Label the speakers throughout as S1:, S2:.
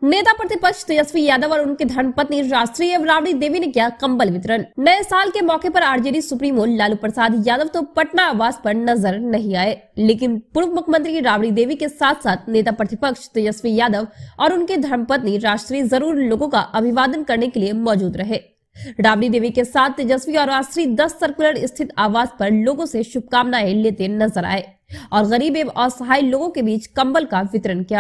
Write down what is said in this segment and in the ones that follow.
S1: नेता प्रतिपक्ष तेजस्वी यादव और उनके धर्मपत्नी राष्ट्रीय राबड़ी देवी ने किया कंबल वितरण। नए साल के मौके पर आरजेडी सुप्रीमो लालू प्रसाद यादव तो पटना आवास पर नजर नहीं आए, लेकिन पूर्व मुख्यमंत्री राबड़ी देवी के साथ साथ नेता प्रतिपक्ष तेजस्वी यादव और उनके धर्मपत्नी राष्ट्रीय जरूर लोगों का अभिवादन करने के लिए मौजूद रहे। राबड़ी देवी के साथ तेजस्वी और राष्ट्रीय 10 सर्कुलर स्थित आवास पर लोगों से शुभकामनाएं लेते नजर आए और गरीब एवं असहाय लोगों के बीच कंबल का वितरण किया।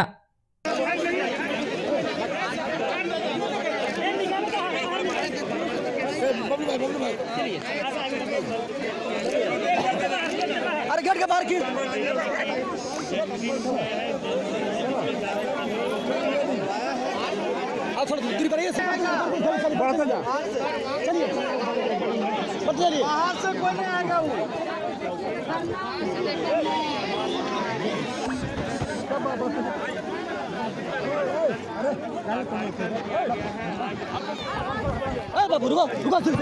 S2: अरे गेट के बाहर की थोड़ा दूरी पर चलिए बाहर से कोई नहीं आएगा। अरे बाबू रुको रुको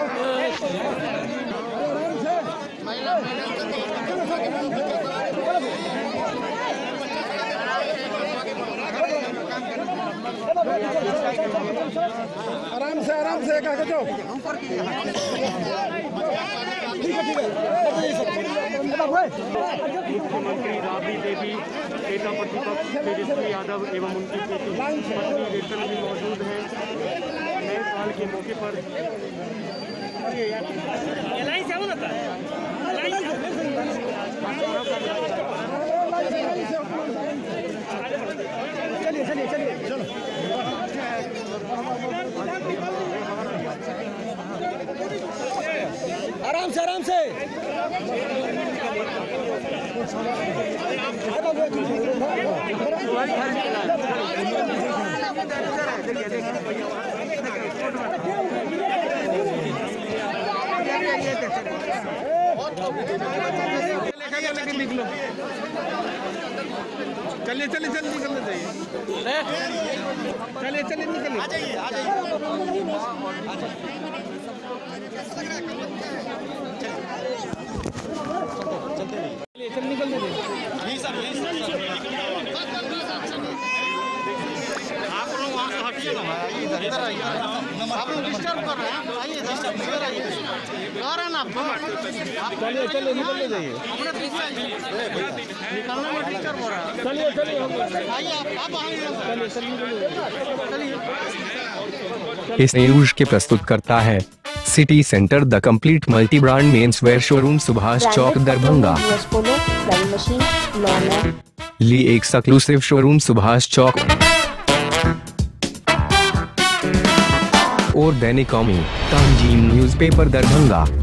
S2: आराम से क्या कहते हो?
S3: मुख्यमंत्री राबड़ी देवी, नेता प्रतिपक्ष तेजस्वी यादव एवं उनकी पत्नी रेशम भी मौजूद हैं। नए साल के मौके पर
S2: चलिए चलो आराम से
S3: निकलो। चलिए निकलना चाहिए। चलिए निकलिए। चल निकलने दे। आप लोग वहाँ से हटिए ना, इधर आइए। आप लोग डिस्टर्ब कर रहे हैं, आइए इधर आइए। आ रहे हैं ना आप? चलिए निकलने जाइए। निकलने में डिस्टर्ब हो रहा है। चलिए आइए आप आइए। चलिए।
S4: इस न्यूज के प्रस्तुत करता है city centre the complete multi brand men's wear showroom Subhash Chowk Darbhanga. Lee exclusive showroom Subhash Chowk और दैनिक कौमी तंजीम न्यूज़पेपर दरभंगा।